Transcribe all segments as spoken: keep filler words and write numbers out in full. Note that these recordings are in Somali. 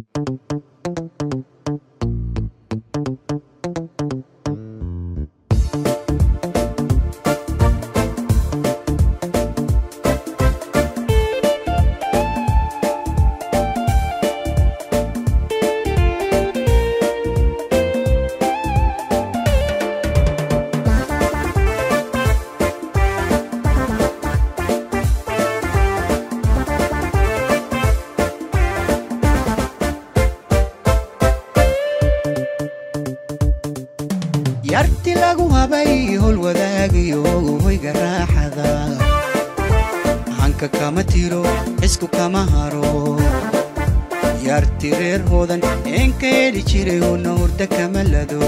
yarti lagu habay hol wadaagayo hoyga raaxada hanka kama tiro isku kama haro yarti reer hoodan een ka heli jiray una hurda kama lado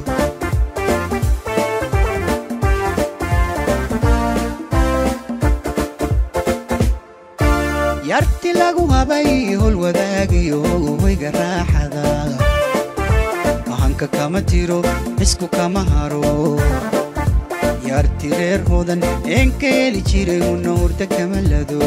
yarti lagu habay hol wadaagayo hoyga raaxada hanka kama tiro isku kama haro yarti reer hoodan een ka heli jiray una hurda kama lado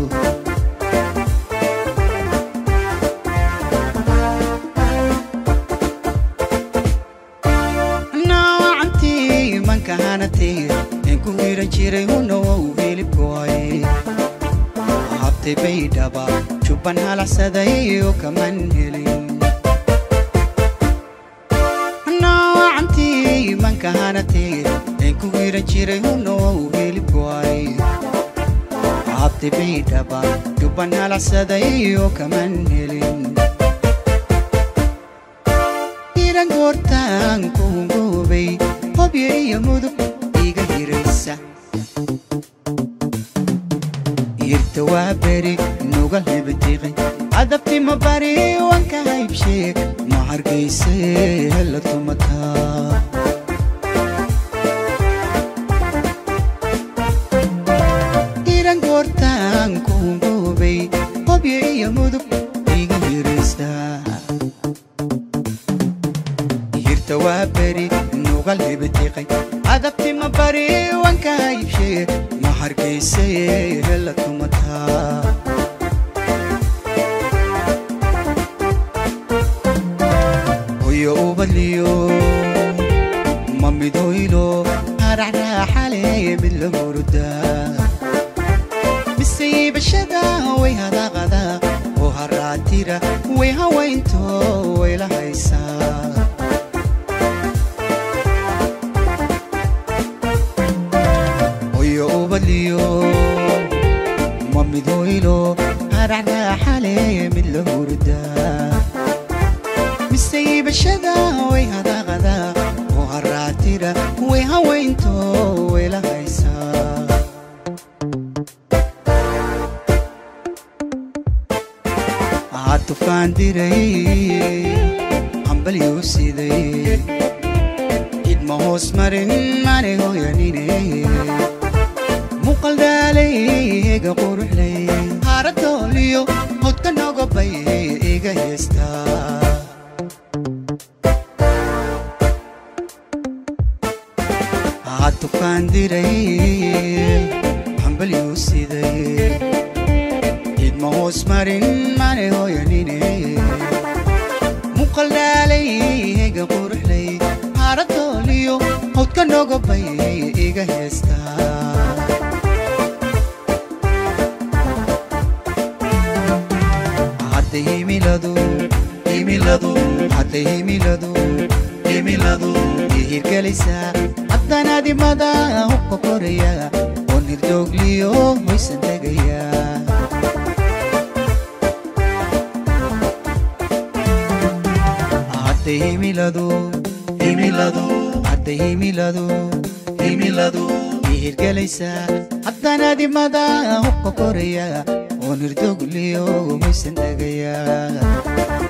nawacanti manka hanatay een ku hiran jiray una wau hilibkooy habtay baydhaba jubban halaxsaday oo kaman helin manka hanatay een ku hiran jiray una wau hilibkooy habtay baydhaba jubban halaxsaday oo kaman helin hiran goortaan ku hungoobay hobyo iyo mudug iga hiraysa irta waa beri nuga hebatiiqay adabti ma bari wanka haybsheeg ma hargayse hela tumataa hiran goortaan ku hungoobay hobyo iyo mudug iga hiraysa irta waa beri nuga hebatiiqay adabti ma bari wanka haybsheeg ma hargayse hela tumataa hoyo ubaliyo mamidoylo haraxraxale mid la hurda misiibashada way hadaqada oo haraatira way hawaynto way la haysaa hoyo ubaliyo mamidoylo haraxraxale mid la hurda misiibashada way hadaqada oo haraatira way hawaynto way la haysaa tufaan diray hambal yuu siday idma hoos marin mane hooyanine muuqal dhaalay iga quruxlay haradooliyo hodka nogobay iga heestaa tufaan diray hambal yuu siday idma hoos marin mane hooyanine muuqal dhaalay iga quruxlay haradooliyo hodka nogobay iga heestaa hadday himiladu himiladu hadday himiladu himiladu ihirgelaysaa haddanaadimada hubka koraya oo nirdoogliyo hoysan tegaya hadday himiladu himiladu hadday himiladu himiladu ihirgelaysaa haddanaadimada hubka koraya oo nirdoogliyo hoysan tegaya